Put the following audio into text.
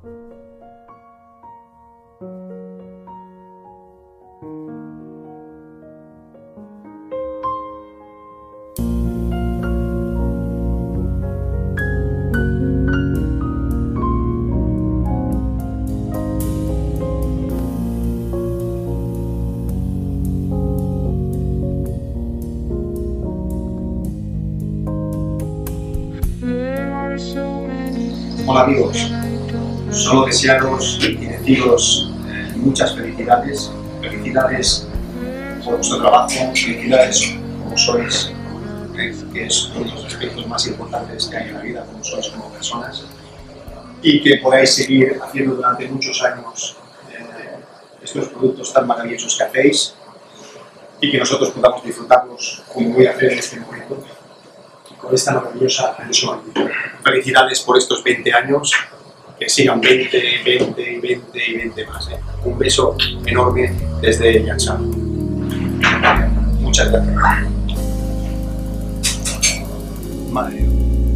Hola amigos, solo desearos y deciros muchas felicidades, felicidades por vuestro trabajo, felicidades como sois, que es uno de los aspectos más importantes que hay en la vida, como sois como personas, y que podáis seguir haciendo durante muchos años estos productos tan maravillosos que hacéis y que nosotros podamos disfrutarlos como voy a hacer en este momento, con esta maravillosa ilusión. Felicidades por estos 20 años, que sigan 20, 20 y 20 y 20 más. Un beso enorme desde Yanshan. Muchas gracias. Madre mía.